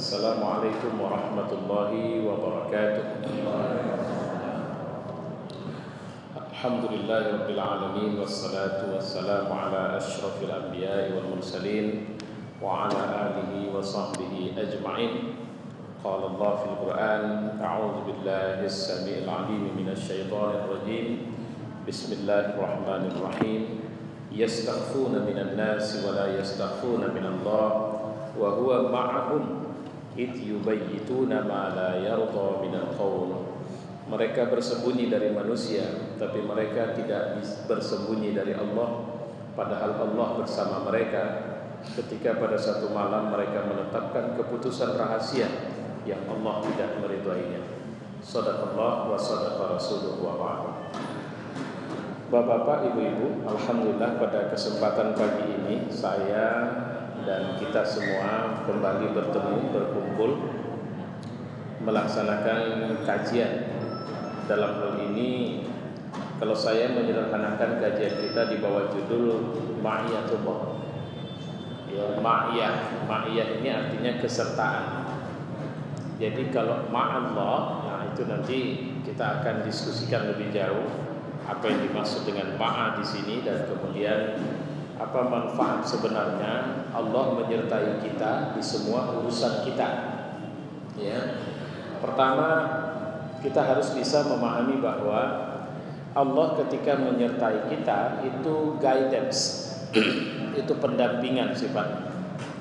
Assalamualaikum warahmatullahi wabarakatuh. Alhamdulillahirabbil alamin wassalatu wassalamu ala asyrafil anbiya'i wal mursalin wa ala alihi wa sahbihi ajma'in. Qala Allah fil Qur'an, a'udzu billahi as-sami'il 'alim minasy syaithanir rajim. Bismillahirrahmanirrahim. Yastaghfuna minan nasi wa la yastaghfuna minallah wa huwa ma'ahum id yubayyituna ma la yarda minal qawl. Mereka bersembunyi dari manusia, tapi mereka tidak bersembunyi dari Allah, padahal Allah bersama mereka ketika pada satu malam mereka menetapkan keputusan rahasia yang Allah tidak meridainya. Shadaqallah wa shadaqa rasuluhu wa ba'd. Bapak-bapak, ibu-ibu, alhamdulillah pada kesempatan pagi ini saya dan kita semua kembali berkumpul melaksanakan kajian. Dalam hal ini, kalau saya menyederhanakan kajian kita di bawah judul Ma'iyatullah. Ya, ma'iyah ini artinya kesertaan. Jadi kalau ma'allah, nah itu nanti kita akan diskusikan lebih jauh apa yang dimaksud dengan ma'a di sini, dan kemudian apa manfaat sebenarnya Allah menyertai kita di semua urusan kita. Ya. Pertama, kita harus bisa memahami bahwa Allah ketika menyertai kita itu guidance, itu pendampingan sifatnya.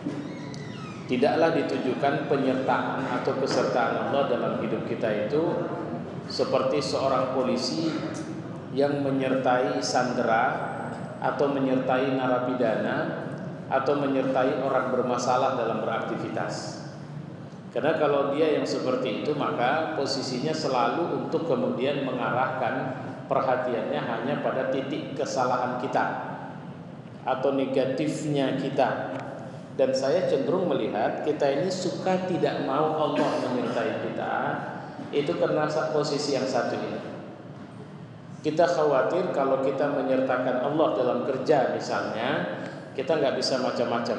Tidaklah ditujukan penyertaan atau kesertaan Allah dalam hidup kita itu seperti seorang polisi yang menyertai sandera atau menyertai narapidana atau menyertai orang bermasalah dalam beraktivitas. Karena kalau dia yang seperti itu, maka posisinya selalu untuk kemudian mengarahkan perhatiannya hanya pada titik kesalahan kita atau negatifnya kita. Dan saya cenderung melihat kita ini suka tidak mau Allah menyertai kita itu karena posisi yang satu ini. Kita khawatir kalau kita menyertakan Allah dalam kerja misalnya, kita nggak bisa macam-macam.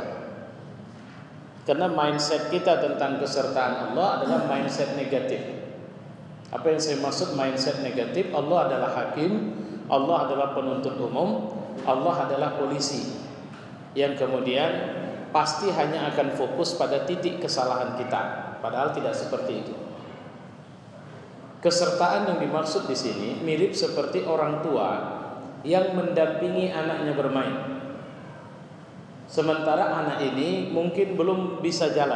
Karena mindset kita tentang kesertaan Allah adalah mindset negatif. Apa yang saya maksud mindset negatif? Allah adalah hakim, Allah adalah penuntut umum, Allah adalah polisi yang kemudian pasti hanya akan fokus pada titik kesalahan kita. Padahal tidak seperti itu. Kesertaan yang dimaksud di sini mirip seperti orang tua yang mendampingi anaknya bermain. Sementara anak ini mungkin belum bisa jalan.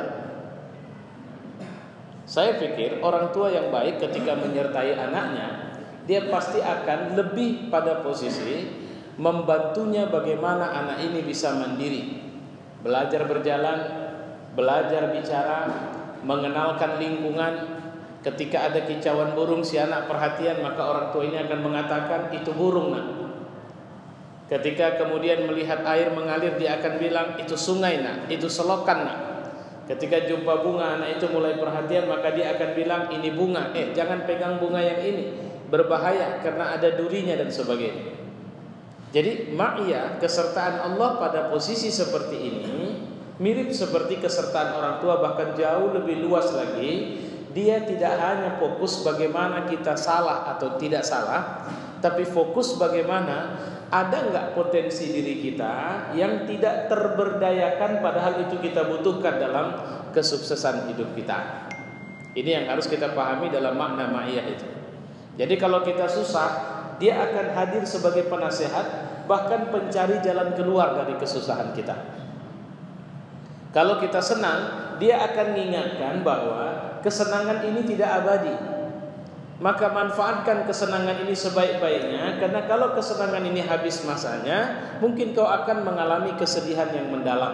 Saya pikir orang tua yang baik ketika menyertai anaknya, dia pasti akan lebih pada posisi membantunya bagaimana anak ini bisa mandiri, belajar berjalan, belajar bicara, mengenalkan lingkungan. Ketika ada kicauan burung, si anak perhatian, maka orang tua ini akan mengatakan itu burung nak. Ketika kemudian melihat air mengalir, dia akan bilang itu sungai nak, itu selokan nak. Ketika jumpa bunga, anak itu mulai perhatian, maka dia akan bilang ini bunga, jangan pegang bunga yang ini, berbahaya karena ada durinya dan sebagainya. Jadi ma'iyah, kesertaan Allah pada posisi seperti ini mirip seperti kesertaan orang tua, bahkan jauh lebih luas lagi. Dia tidak hanya fokus bagaimana kita salah atau tidak salah, tapi fokus bagaimana ada enggak potensi diri kita yang tidak terberdayakan padahal itu kita butuhkan dalam kesuksesan hidup kita. Ini yang harus kita pahami dalam makna ma'iyah itu. Jadi kalau kita susah, dia akan hadir sebagai penasehat, bahkan pencari jalan keluar dari kesusahan kita. Kalau kita senang, dia akan mengingatkan bahwa kesenangan ini tidak abadi. Maka manfaatkan kesenangan ini sebaik-baiknya, karena kalau kesenangan ini habis masanya, mungkin kau akan mengalami kesedihan yang mendalam.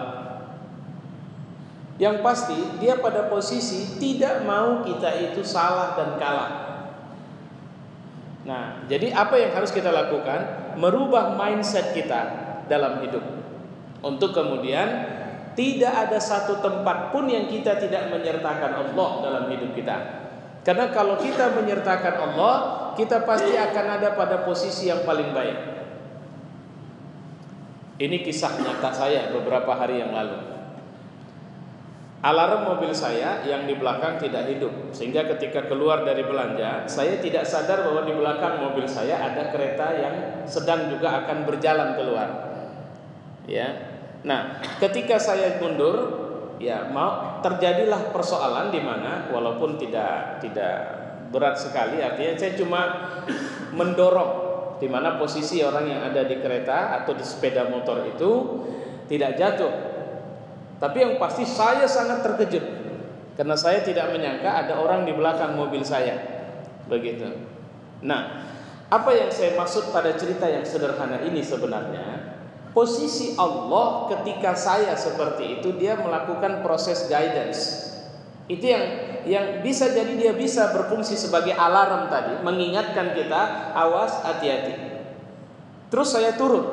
Yang pasti dia pada posisi tidak mau kita itu salah dan kalah. Nah, jadi apa yang harus kita lakukan? Merubah mindset kita dalam hidup, untuk kemudian tidak ada satu tempat pun yang kita tidak menyertakan Allah dalam hidup kita. Karena kalau kita menyertakan Allah, kita pasti akan ada pada posisi yang paling baik. Ini kisah nyata saya beberapa hari yang lalu. alarm mobil saya yang di belakang tidak hidup, sehingga ketika keluar dari belanja saya tidak sadar bahwa di belakang mobil saya ada kereta yang sedang juga akan berjalan keluar. Ya, nah ketika saya mundur, ya mau terjadilah persoalan di mana walaupun tidak berat sekali, artinya saya cuma mendorong, di mana posisi orang yang ada di kereta atau di sepeda motor itu tidak jatuh. Tapi yang pasti saya sangat terkejut karena saya tidak menyangka ada orang di belakang mobil saya. Begitu. Nah, apa yang saya maksud pada cerita yang sederhana ini sebenarnya, posisi Allah ketika saya seperti itu, dia melakukan proses guidance. Itu yang bisa jadi dia bisa berfungsi sebagai alarm tadi, mengingatkan kita, awas, hati-hati. Terus saya turun.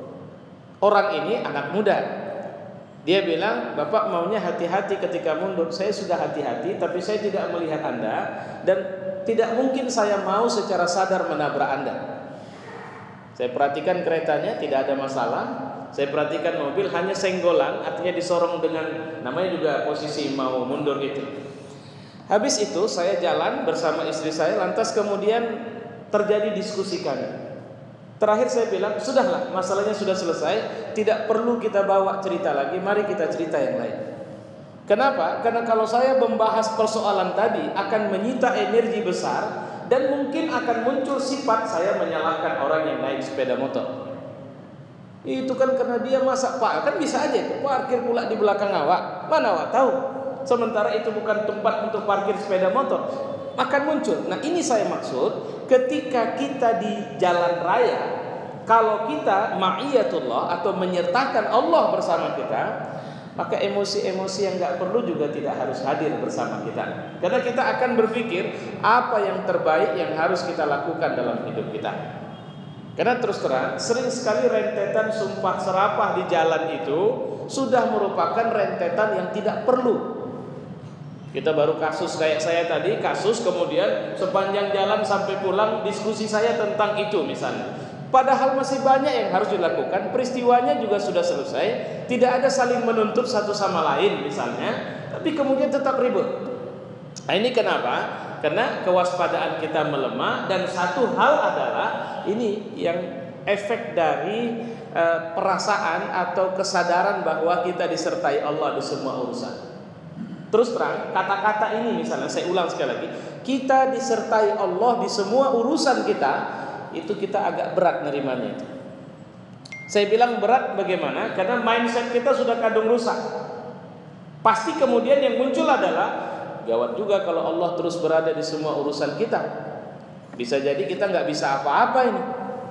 Orang ini anak muda. Dia bilang, "Bapak maunya hati-hati ketika mundur." Saya sudah hati-hati, tapi saya tidak melihat Anda, dan tidak mungkin saya mau secara sadar menabrak Anda. Saya perhatikan keretanya, tidak ada masalah. Saya perhatikan mobil, hanya senggolan, artinya disorong dengan, namanya juga posisi mau mundur itu. Habis itu saya jalan bersama istri saya, lantas kemudian terjadi diskusi kami. Terakhir saya bilang, sudahlah, masalahnya sudah selesai, tidak perlu kita bawa cerita lagi, mari kita cerita yang lain. Kenapa? Karena kalau saya membahas persoalan tadi akan menyita energi besar, dan mungkin akan muncul sifat saya menyalahkan orang yang naik sepeda motor. Itu kan karena dia masa Pak, kan bisa aja itu parkir pula di belakang awak. Mana awak tahu? Sementara itu bukan tempat untuk parkir sepeda motor. Akan muncul. Nah, ini saya maksud, ketika kita di jalan raya, kalau kita ma'iyatullah atau menyertakan Allah bersama kita, maka emosi-emosi yang gak perlu juga tidak harus hadir bersama kita. Karena kita akan berpikir apa yang terbaik yang harus kita lakukan dalam hidup kita. Karena terus terang, sering sekali rentetan sumpah serapah di jalan itu sudah merupakan rentetan yang tidak perlu. Kita baru kasus kayak saya tadi, kasus kemudian sepanjang jalan sampai pulang diskusi saya tentang itu misalnya. Padahal masih banyak yang harus dilakukan, peristiwanya juga sudah selesai, tidak ada saling menuntut satu sama lain misalnya, tapi kemudian tetap ribut. Nah, ini kenapa? Karena kewaspadaan kita melemah, dan satu hal adalah ini yang efek dari perasaan atau kesadaran bahwa kita disertai Allah di semua urusan. Terus terang, kata-kata ini misalnya, saya ulang sekali lagi, kita disertai Allah di semua urusan kita, itu kita agak berat nerimanya itu. Saya bilang berat bagaimana? Karena mindset kita sudah kadung rusak. Pasti kemudian yang muncul adalah, gawat juga kalau Allah terus berada di semua urusan kita. Bisa jadi kita nggak bisa apa-apa ini,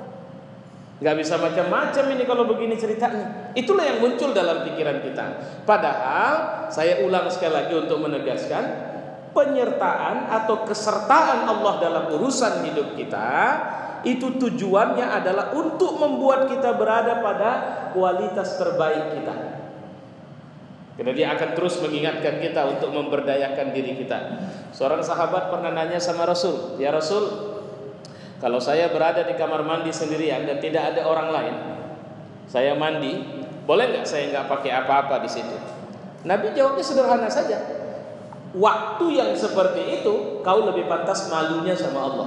nggak bisa macam-macam ini kalau begini ceritanya. Itulah yang muncul dalam pikiran kita. Padahal saya ulang sekali lagi untuk menegaskan, penyertaan atau kesertaan Allah dalam urusan hidup kita itu tujuannya adalah untuk membuat kita berada pada kualitas terbaik kita. Karena dia akan terus mengingatkan kita untuk memberdayakan diri kita. Seorang sahabat pernah nanya sama Rasul, "Ya Rasul, kalau saya berada di kamar mandi sendirian dan tidak ada orang lain, saya mandi, boleh nggak saya nggak pakai apa-apa di situ?" Nabi jawabnya sederhana saja. Waktu yang seperti itu kau lebih pantas malunya sama Allah.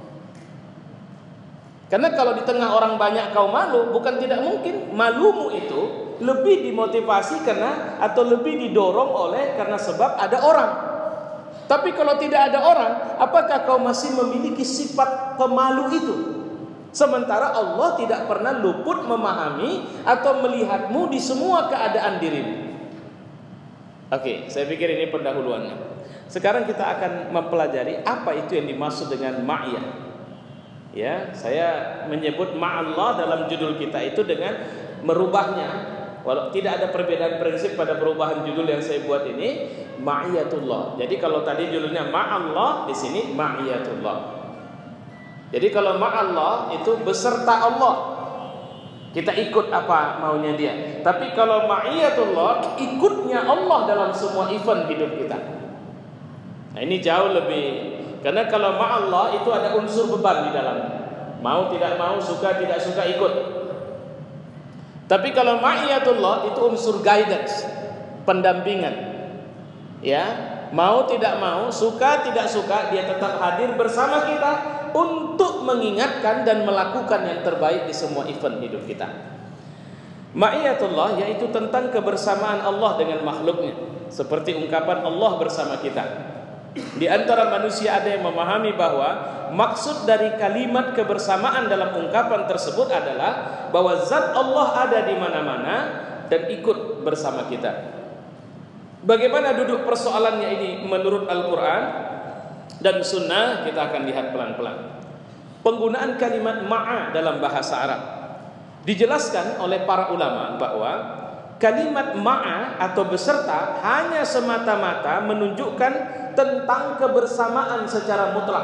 Karena kalau di tengah orang banyak kau malu, bukan tidak mungkin malumu itu lebih dimotivasi karena atau lebih didorong oleh karena sebab ada orang. Tapi kalau tidak ada orang, apakah kau masih memiliki sifat pemalu itu? Sementara Allah tidak pernah luput memahami atau melihatmu di semua keadaan dirimu. Oke, saya pikir ini pendahuluannya. Sekarang kita akan mempelajari apa itu yang dimaksud dengan ma'iyah. Ya, saya menyebut ma'allah dalam judul kita itu dengan merubahnya. Walau tidak ada perbedaan prinsip pada perubahan judul yang saya buat ini, ma'iyatullah. Jadi kalau tadi judulnya ma'allah, di sini ma'iyatullah. Jadi kalau ma'allah itu beserta Allah, kita ikut apa maunya dia. Tapi kalau ma'iyatullah, ikutnya Allah dalam semua event hidup kita. Nah, ini jauh lebih, karena kalau ma'allah itu ada unsur beban di dalamnya. Mau tidak mau, suka tidak suka, ikut. Tapi kalau ma'iyatullah itu unsur guidance, pendampingan. Ya, mau tidak mau, suka tidak suka, dia tetap hadir bersama kita untuk mengingatkan dan melakukan yang terbaik di semua event hidup kita. Ma'iyatullah yaitu tentang kebersamaan Allah dengan makhluknya, seperti ungkapan Allah bersama kita. Di antara manusia ada yang memahami bahwa maksud dari kalimat kebersamaan dalam ungkapan tersebut adalah bahwa zat Allah ada di mana-mana dan ikut bersama kita. Bagaimana duduk persoalannya ini menurut Al-Quran dan Sunnah, kita akan lihat pelan-pelan. Penggunaan kalimat ma'a dalam bahasa Arab dijelaskan oleh para ulama bahwa kalimat ma'a atau beserta hanya semata-mata menunjukkan tentang kebersamaan secara mutlak.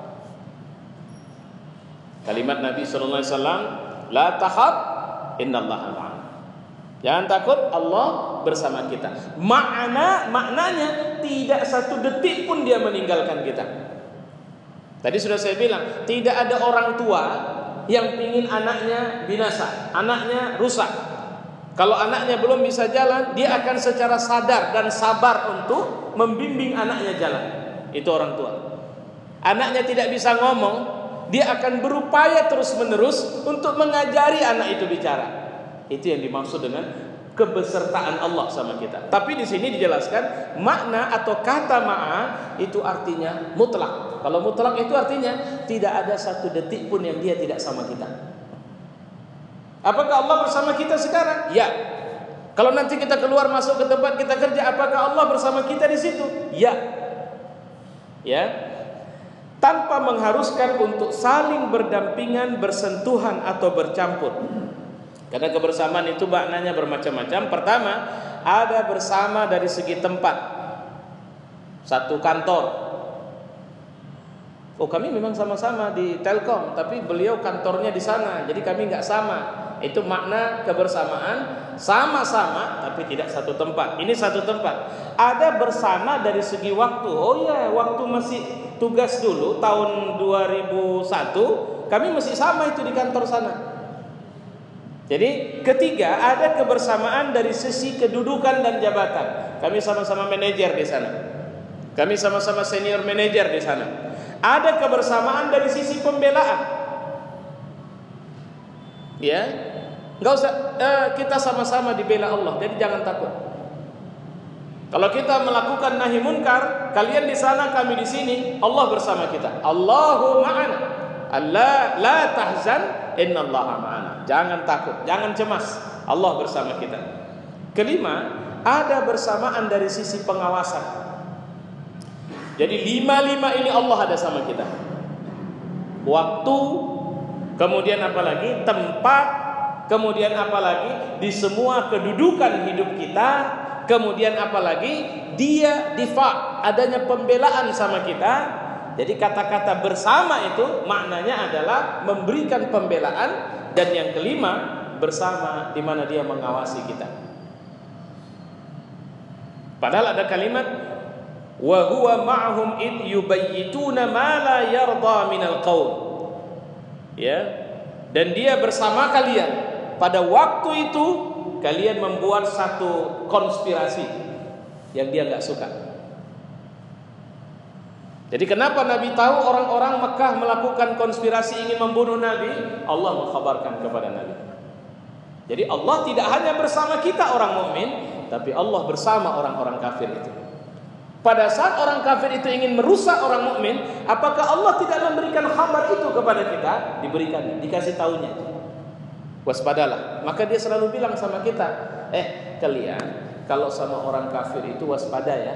Kalimat Nabi SAW, la takhaf innallaha ma'ana. Jangan takut, Allah bersama kita. Maknanya tidak satu detik pun dia meninggalkan kita. Tadi sudah saya bilang, tidak ada orang tua yang ingin anaknya binasa, anaknya rusak. Kalau anaknya belum bisa jalan, dia akan secara sadar dan sabar untuk membimbing anaknya jalan. Itu orang tua. Anaknya tidak bisa ngomong, dia akan berupaya terus-menerus untuk mengajari anak itu bicara. Itu yang dimaksud dengan kebesertaan Allah sama kita. Tapi di sini dijelaskan makna atau kata ma'a itu artinya mutlak. Kalau mutlak itu artinya tidak ada satu detik pun yang dia tidak sama kita. Apakah Allah bersama kita sekarang? Ya. Kalau nanti kita keluar masuk ke tempat kita kerja, apakah Allah bersama kita di situ? Ya. Ya. Tanpa mengharuskan untuk saling berdampingan, bersentuhan atau bercampur. Karena kebersamaan itu maknanya bermacam-macam. Pertama, ada bersama dari segi tempat. Satu kantor. Oh, kami memang sama-sama di Telkom, tapi beliau kantornya di sana, jadi kami nggak sama. Itu makna kebersamaan, sama-sama tapi tidak satu tempat. Ini satu tempat. Ada bersama dari segi waktu. Oh ya, waktu masih tugas dulu tahun 2001, kami masih sama itu di kantor sana. Jadi ketiga, ada kebersamaan dari sisi kedudukan dan jabatan. Kami sama-sama manajer di sana. Kami sama-sama senior manajer di sana. Ada kebersamaan dari sisi pembelaan. Ya, nggak usah kita sama-sama dibela Allah. Jadi jangan takut. Kalau kita melakukan nahi munkar, kalian di sana, kami di sini, Allah bersama kita. Allahu ma'ana. Allah la tahzan, innallaha ma'ana. Jangan takut, jangan cemas, Allah bersama kita. Kelima, ada bersamaan dari sisi pengawasan. Jadi lima ini Allah ada sama kita. Waktu, kemudian apa lagi? Tempat, kemudian apa lagi? Di semua kedudukan hidup kita, kemudian apa lagi? Dia difa, adanya pembelaan sama kita. Jadi kata-kata bersama itu maknanya adalah memberikan pembelaan. Dan yang kelima, bersama di mana dia mengawasi kita. Padahal ada kalimat wa huwa ma'hum id yubayyituna ma la yarda minal qaul. Ya. Dan dia bersama kalian pada waktu itu kalian membuat satu konspirasi yang dia enggak suka. Jadi kenapa Nabi tahu orang-orang Mekah melakukan konspirasi ingin membunuh Nabi? Allah mengkhabarkan kepada Nabi. Jadi Allah tidak hanya bersama kita orang mukmin, tapi Allah bersama orang-orang kafir itu. Pada saat orang kafir itu ingin merusak orang mukmin, apakah Allah tidak memberikan kabar itu kepada kita? Diberikan, dikasih tahunya. Waspadalah. Maka dia selalu bilang sama kita, kalian kalau sama orang kafir itu waspada ya.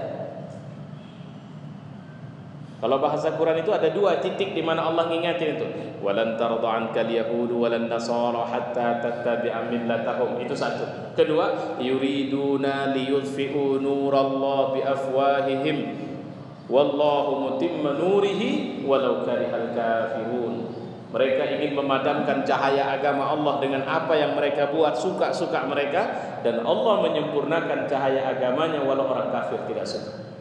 Kalau bahasa Quran itu ada dua titik di mana Allah ngingetin itu. Walan tarda ankal yahudu walan nasara hatta tattabi'a millatahum. Itu satu. Kedua, yuriduna liyudfi'u nurallah bi afwahihim wallahu mutimma nurihi walau karihal kafirun. Mereka ingin memadamkan cahaya agama Allah dengan apa yang mereka buat, suka-suka mereka, dan Allah menyempurnakan cahaya agamanya walau orang kafir tidak suka.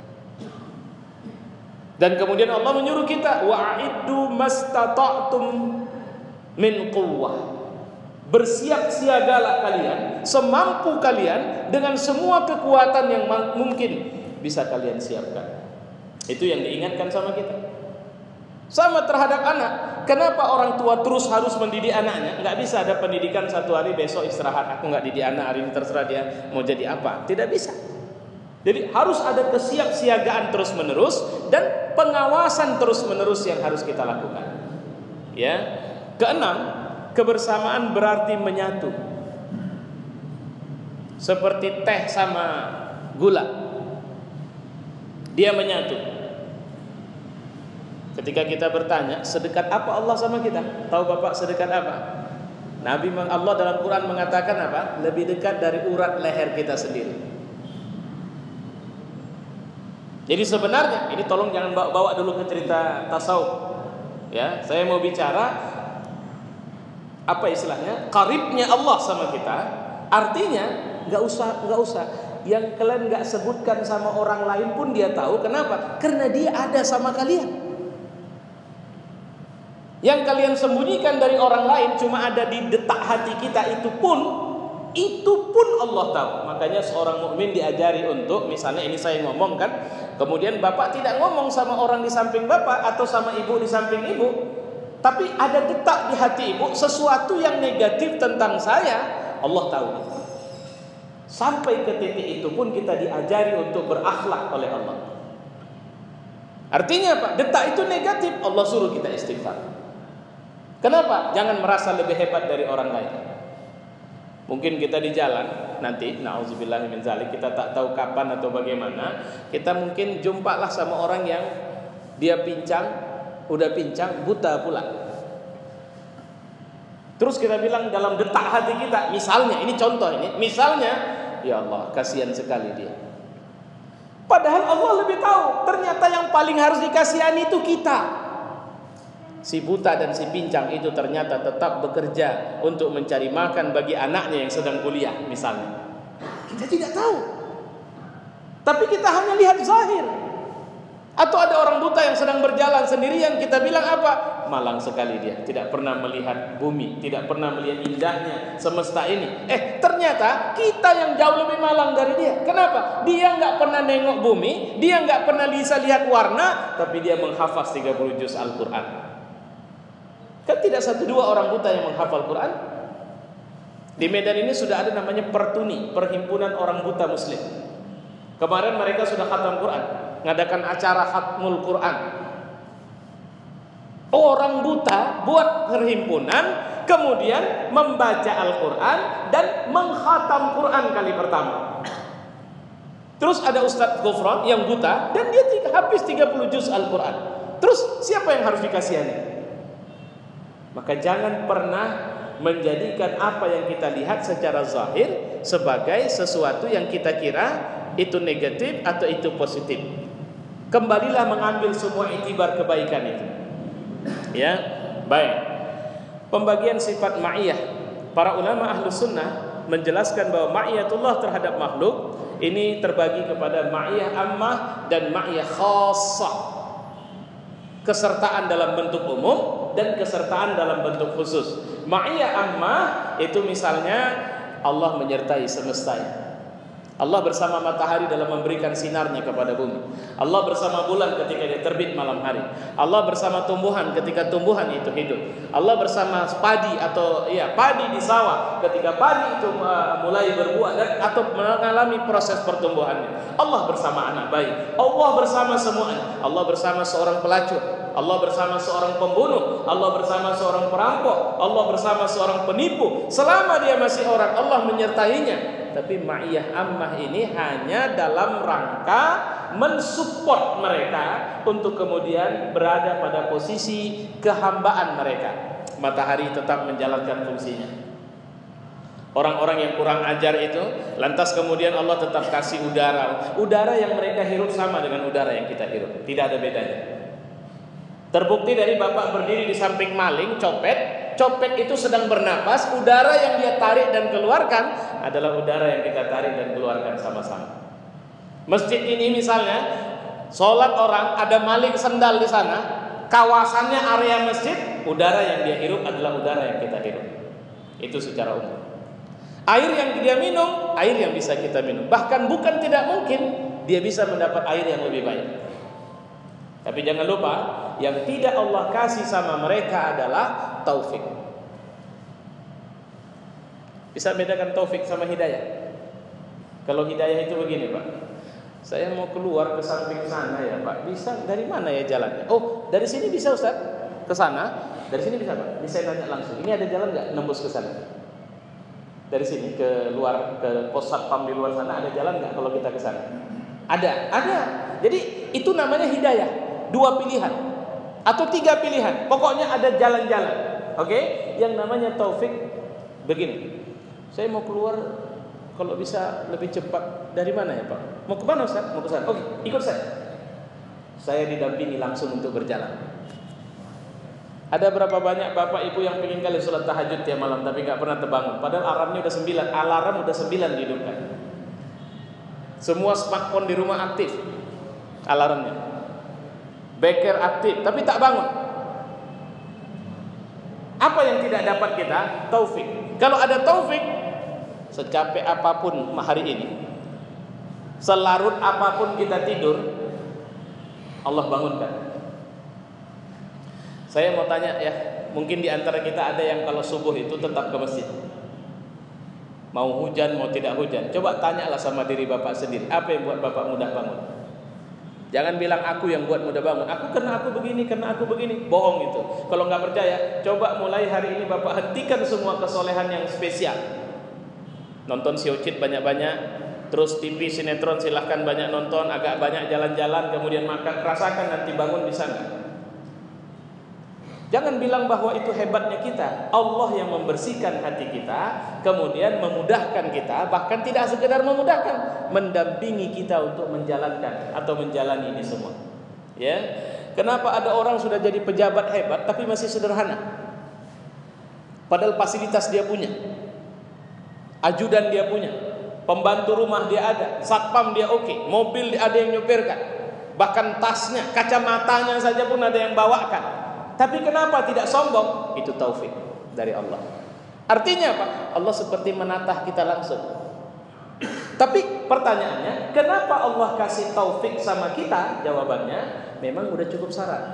Dan kemudian Allah menyuruh kita wa'iddu mastata'tum min quwwah. Bersiap siagalah kalian semampu kalian dengan semua kekuatan yang mungkin bisa kalian siapkan. Itu yang diingatkan sama kita. Sama terhadap anak. Kenapa orang tua terus harus mendidik anaknya? Nggak bisa ada pendidikan satu hari besok istirahat. Aku nggak didik anak hari ini, terserah dia mau jadi apa. Tidak bisa. Jadi harus ada kesiapsiagaan terus menerus dan pengawasan terus menerus yang harus kita lakukan. Ya. Keenam, kebersamaan berarti menyatu. Seperti teh sama gula. Dia menyatu. Ketika kita bertanya, sedekat apa Allah sama kita? Tahu Bapak sedekat apa? Allah dalam Quran mengatakan apa? Lebih dekat dari urat leher kita sendiri. Jadi sebenarnya, ini tolong jangan bawa dulu ke cerita tasawuf. Ya, saya mau bicara apa istilahnya? Qaribnya Allah sama kita. Artinya nggak usah. Yang kalian nggak sebutkan sama orang lain pun dia tahu. Kenapa? Karena dia ada sama kalian. Yang kalian sembunyikan dari orang lain cuma ada di detak hati kita, itu pun Allah tahu. Makanya seorang mukmin diajari untuk, misalnya ini saya ngomong kan, kemudian Bapak tidak ngomong sama orang di samping Bapak atau sama ibu di samping ibu, tapi ada detak di hati ibu sesuatu yang negatif tentang saya, Allah tahu. Sampai ke titik itu pun kita diajari untuk berakhlak oleh Allah. Artinya apa? Detak itu negatif, Allah suruh kita istighfar. Kenapa? Jangan merasa lebih hebat dari orang lain. Mungkin kita di jalan nanti, na'udzubillah min dzalik, kita tak tahu kapan atau bagaimana, kita mungkin jumpalah sama orang yang dia udah pincang, buta pula. Terus kita bilang dalam detak hati kita, misalnya, ini contoh ini, misalnya, ya Allah, kasihan sekali dia. Padahal Allah lebih tahu, ternyata yang paling harus dikasihani itu kita. Si buta dan si pincang itu ternyata tetap bekerja untuk mencari makan bagi anaknya yang sedang kuliah misalnya. Kita tidak tahu. Tapi kita hanya lihat zahir. Atau ada orang buta yang sedang berjalan sendirian, kita bilang apa? Malang sekali dia, tidak pernah melihat bumi, tidak pernah melihat indahnya semesta ini. Ternyata kita yang jauh lebih malang dari dia. Kenapa? Dia nggak pernah nengok bumi, dia nggak pernah bisa lihat warna, tapi dia menghafaz 30 juz Al-Quran. Kan tidak 1-2 orang buta yang menghafal Quran. Di Medan ini sudah ada namanya Pertuni, Perhimpunan Orang Buta Muslim. Kemarin mereka sudah khatam Quran, ngadakan acara khatmul Quran. Orang buta buat perhimpunan, kemudian membaca Al-Quran dan menghatam Quran kali pertama. Terus ada Ustadz Gofron yang buta dan dia habis 30 juz Al-Quran. Terus siapa yang harus dikasihani? Maka jangan pernah menjadikan apa yang kita lihat secara zahir sebagai sesuatu yang kita kira itu negatif atau itu positif. Kembalilah mengambil semua iktibar kebaikan itu. Ya, baik. Pembagian sifat ma'iyah. Para ulama ahlu sunnah menjelaskan bahwa ma'iyatullah terhadap makhluk ini terbagi kepada ma'iyah ammah dan ma'iyah khassah. Kesertaan dalam bentuk umum dan kesertaan dalam bentuk khusus. Ma'iyah ammah itu misalnya Allah menyertai semesta. Allah bersama matahari dalam memberikan sinarnya kepada bumi. Allah bersama bulan ketika dia terbit malam hari. Allah bersama tumbuhan ketika tumbuhan itu hidup. Allah bersama padi atau padi di sawah ketika padi itu mulai berbuah dan atau mengalami proses pertumbuhannya. Allah bersama anak bayi. Allah bersama semuanya. Allah bersama seorang pelacur. Allah bersama seorang pembunuh. Allah bersama seorang perampok. Allah bersama seorang penipu. Selama dia masih orang, Allah menyertainya. Tapi ma'iyah ammah ini hanya dalam rangka mensupport mereka untuk kemudian berada pada posisi kehambaan mereka. Matahari tetap menjalankan fungsinya. Orang-orang yang kurang ajar itu, lantas kemudian Allah tetap kasih udara. Udara yang mereka hirup sama dengan udara yang kita hirup. Tidak ada bedanya. Terbukti dari bapak berdiri di samping maling, copet itu sedang bernapas, udara yang dia tarik dan keluarkan adalah udara yang kita tarik dan keluarkan sama-sama. Masjid ini misalnya, sholat orang, ada maling sendal di sana, kawasannya area masjid, udara yang dia hirup adalah udara yang kita hirup. Itu secara umum. Air yang dia minum, air yang bisa kita minum. Bahkan bukan tidak mungkin dia bisa mendapat air yang lebih baik. Tapi jangan lupa, yang tidak Allah kasih sama mereka adalah taufik. Bisa bedakan taufik sama hidayah? Kalau hidayah itu begini, Pak. Saya mau keluar ke samping sana ya, Pak. Bisa, dari mana ya jalannya? Oh, dari sini bisa, Ustaz. Ke sana. Dari sini bisa, Pak. Bisa nanya langsung. Ini ada jalan nggak nembus ke sana? Dari sini ke luar, ke pos satpam di luar sana ada jalan nggak kalau kita ke sana? Ada. Jadi itu namanya hidayah. 2 pilihan atau 3 pilihan. Pokoknya ada jalan-jalan. Oke? Yang namanya taufik begini. Saya mau keluar kalau bisa lebih cepat. Dari mana ya, Pak? Mau ke mana, Ustaz? Mau ke sana. Oke, ikut saya. Saya didampingi langsung untuk berjalan. Ada berapa banyak bapak ibu yang pengen kali sholat tahajud tiap malam tapi nggak pernah terbangun? Padahal alarmnya udah 9, alarm udah 9 dihidupkan. Semua smartphone di rumah aktif alarmnya. Beker aktif tapi tak bangun. Apa yang tidak dapat kita? Taufik. Kalau ada taufik, secapek apapun hari ini, selarut apapun kita tidur, Allah bangunkan. Saya mau tanya ya, mungkin di antara kita ada yang kalau subuh itu tetap ke masjid. Mau hujan, mau tidak hujan. Coba tanyalah sama diri bapak sendiri, apa yang buat bapak mudah bangun? Jangan bilang aku yang buat mudah bangun. Karena aku begini. Bohong itu. Kalau nggak percaya, coba mulai hari ini bapak hentikan semua kesolehan yang spesial. Nonton Siocit banyak-banyak, terus TV sinetron silahkan banyak nonton, agak banyak jalan-jalan, kemudian makan, rasakan nanti bangun bisa nggak? Jangan bilang bahwa itu hebatnya kita. Allah yang membersihkan hati kita, kemudian memudahkan kita, bahkan tidak sekedar memudahkan, mendampingi kita untuk menjalankan atau menjalani ini semua. Ya, kenapa ada orang sudah jadi pejabat hebat tapi masih sederhana? Padahal fasilitas dia punya, ajudan dia punya, pembantu rumah dia ada, satpam dia oke, mobil ada yang nyopirkan, bahkan tasnya, kacamatanya saja pun ada yang bawakan. Tapi kenapa tidak sombong? Itu taufik dari Allah. Artinya apa? Allah seperti menatah kita langsung. Tapi pertanyaannya, kenapa Allah kasih taufik sama kita? Jawabannya, memang udah cukup syarat.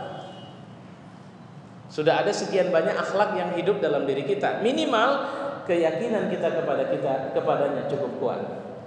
Sudah ada sekian banyak akhlak yang hidup dalam diri kita. Minimal keyakinan kita kepadanya cukup kuat.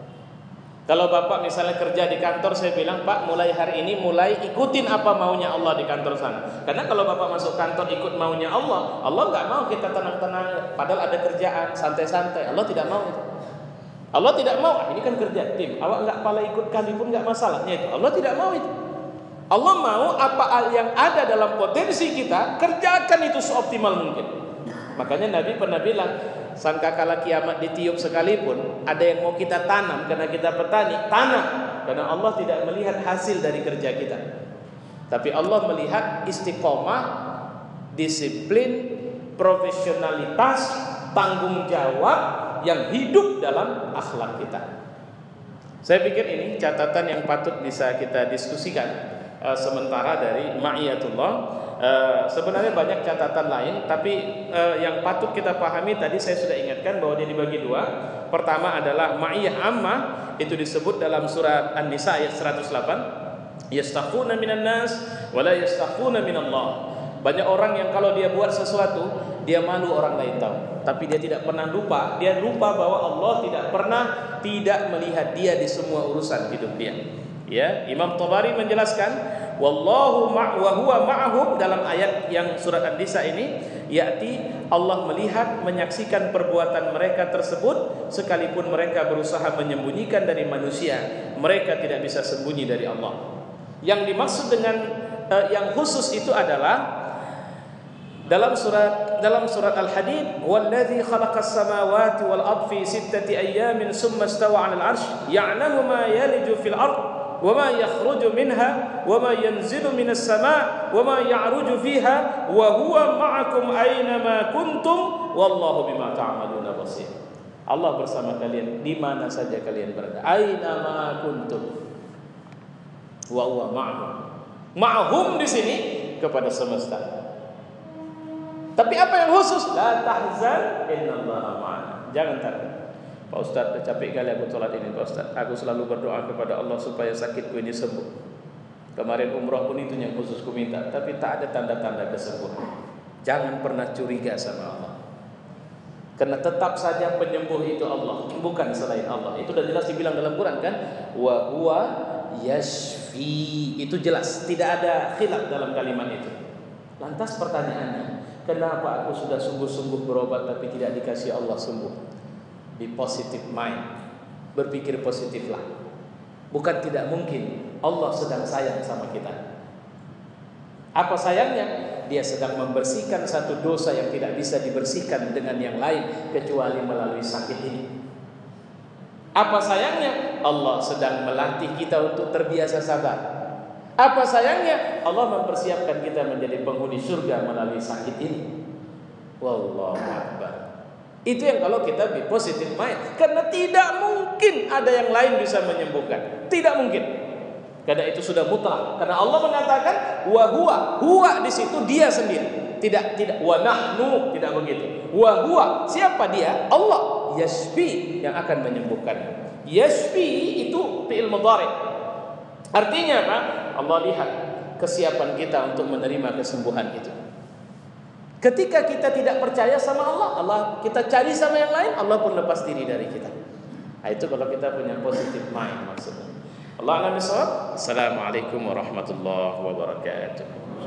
Kalau bapak misalnya kerja di kantor, saya bilang, Pak, mulai hari ini mulai ikutin apa maunya Allah di kantor sana. Karena kalau bapak masuk kantor ikut maunya Allah, Allah nggak mau kita tenang-tenang, padahal ada kerjaan santai-santai. Allah tidak mau itu. Allah tidak mau. Ini kan kerja tim, awak nggak pala ikut kali pun nggak masalahnya itu. Allah tidak mau itu. Allah mau apa yang ada dalam potensi kita, kerjakan itu seoptimal mungkin. Makanya Nabi pernah bilang, sangkakala kiamat ditiup sekalipun, ada yang mau kita tanam karena kita petani, tanam, karena Allah tidak melihat hasil dari kerja kita, tapi Allah melihat istiqomah, disiplin, profesionalitas, tanggung jawab yang hidup dalam akhlak kita. Saya pikir ini catatan yang patut bisa kita diskusikan sementara dari Ma'iyatullah. Sebenarnya banyak catatan lain, tapi yang patut kita pahami tadi saya sudah ingatkan bahwa dia dibagi dua. Pertama adalah ma'iyah ammah, itu disebut dalam surat An-Nisa ayat 108, yastakhuna minan nas wa la yastakhuna minallah. Banyak orang yang kalau dia buat sesuatu, dia malu orang lain tahu, tapi dia tidak pernah lupa, dia lupa bahwa Allah tidak melihat dia di semua urusan hidup dia. Ya, Imam Tabari menjelaskan, wallahu wa huwa ma'ahum, dalam ayat yang surat An-Nisa ini, yakni Allah melihat, menyaksikan perbuatan mereka tersebut, sekalipun mereka berusaha menyembunyikan dari manusia, mereka tidak bisa sembunyi dari Allah. Yang dimaksud dengan yang khusus itu adalah dalam surat Al-Hadid, walladzi khalaqas samawati wal ardi fi sittati ayyamin tsumma istawa 'alal 'arsy ya'lamu ma yaliju fil ardh وما يخرج منها وما ينزل من السماء وما يعرج فيها وهو معكم أينما كنتم والله بما تعملون بصير. Allah bersama kalian di mana saja kalian berada. Ainama kuntum wa huwa ma'hum. Ma'hum di sini kepada semesta. Tapi apa yang khusus? La tahzan innallaha ma'ana. Jangan takut. Pak Ustadz, udah capek kali aku sholat ini Pak Ustadz. Aku selalu berdoa kepada Allah supaya sakitku ini sembuh. Kemarin umroh pun itu yang khusus ku minta, tapi tak ada tanda-tanda kesembuhan. Jangan pernah curiga sama Allah, karena tetap saja penyembuh itu Allah, bukan selain Allah. Itu sudah jelas dibilang dalam Quran kan, wa huwa yashfi. Itu jelas, tidak ada khilaf dalam kalimat itu. Lantas pertanyaannya, kenapa aku sudah sungguh-sungguh berobat tapi tidak dikasih Allah sembuh? Be positive mind, berpikir positiflah. Bukan tidak mungkin Allah sedang sayang sama kita. Apa sayangnya? Dia sedang membersihkan satu dosa yang tidak bisa dibersihkan dengan yang lain kecuali melalui sakit ini. Apa sayangnya? Allah sedang melatih kita untuk terbiasa sabar. Apa sayangnya? Allah mempersiapkan kita menjadi penghuni surga melalui sakit ini. Wallahu akbar. Itu yang kalau kita be positive mind, karena tidak mungkin ada yang lain bisa menyembuhkan. Tidak mungkin. Karena itu sudah mutlak. Karena Allah mengatakan wa huwa di situ dia sendiri. Tidak wa nahnu, tidak begitu. Wa huwa, siapa dia? Allah. Yashfi, yang akan menyembuhkan. Yashfi itu fi'il mudhari'. Artinya apa? Allah lihat kesiapan kita untuk menerima kesembuhan itu. Ketika kita tidak percaya sama Allah, kita cari sama yang lain, Allah pun lepas diri dari kita. Nah, itu kalau kita punya positive mind maksudnya. Allah a'lam bishawab. Assalamualaikum warahmatullahi wabarakatuh.